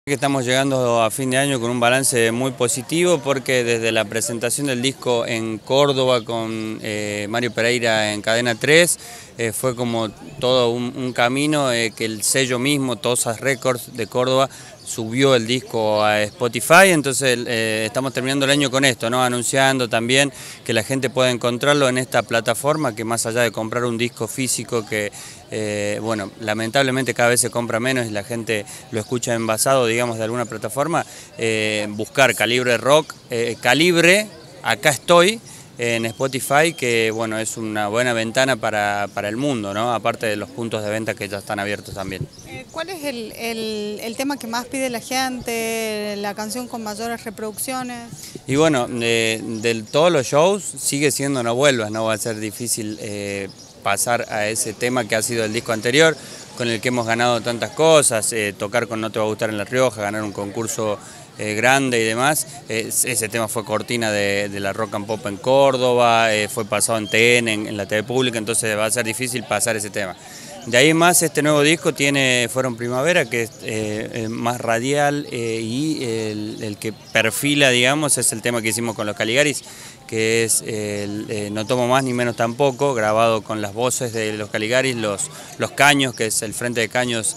Que estamos llegando a fin de año con un balance muy positivo porque desde la presentación del disco en Córdoba con Mario Pereira en Cadena 3 fue como todo un camino que el sello mismo, Tosas Records de Córdoba, subió el disco a Spotify, entonces estamos terminando el año con esto, ¿no? Anunciando también que la gente puede encontrarlo en esta plataforma, que más allá de comprar un disco físico que bueno, lamentablemente cada vez se compra menos y la gente lo escucha envasado, digamos, de alguna plataforma, buscar Calibre Rock, Calibre, acá estoy, en Spotify, que bueno, es una buena ventana para el mundo, ¿no? Aparte de los puntos de venta que ya están abiertos también. ¿Cuál es el tema que más pide la gente, la canción con mayores reproducciones? Y bueno, de todos los shows sigue siendo No Vuelvas, no va a ser difícil pasar a ese tema que ha sido el disco anterior, con el que hemos ganado tantas cosas, tocar con No Te Va a Gustar en La Rioja, ganar un concurso grande y demás. Ese tema fue cortina de la Rock and Pop en Córdoba, fue pasado en TN, en la TV pública, entonces va a ser difícil pasar ese tema. De ahí más este nuevo disco tiene Fueron Primavera, que es más radial y el que perfila, digamos, es el tema que hicimos con los Caligaris, que es No Tomo Más ni Menos Tampoco, grabado con las voces de los Caligaris, los caños, que es el frente de caños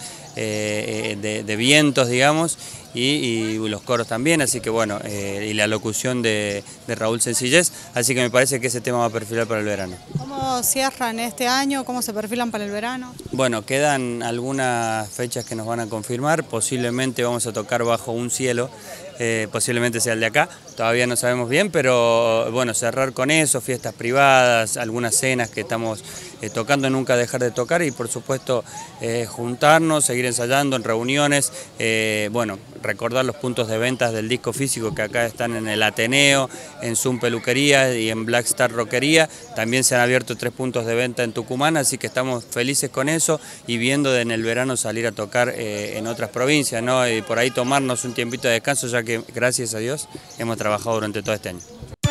de vientos, digamos, y los coros también, así que bueno, y la locución de Raúl Sencillez, así que me parece que ese tema va a perfilar para el verano. ¿Cómo cierran este año? ¿Cómo se perfilan para el verano? Bueno, quedan algunas fechas que nos van a confirmar, posiblemente vamos a tocar Bajo un Cielo, posiblemente sea el de acá, todavía no sabemos bien, pero bueno, cerrar con eso, fiestas privadas, algunas cenas que estamos tocando, nunca dejar de tocar y por supuesto juntarnos, seguir ensayando en reuniones, bueno, recordar los puntos de ventas del disco físico que acá están en el Ateneo, en Zoom Peluquería y en Black Star Rockería, también se han abierto 3 puntos de venta en Tucumán, así que estamos felices con eso y viendo en el verano salir a tocar en otras provincias, ¿no? Y por ahí tomarnos un tiempito de descanso, ya que gracias a Dios hemos trabajado durante todo este año.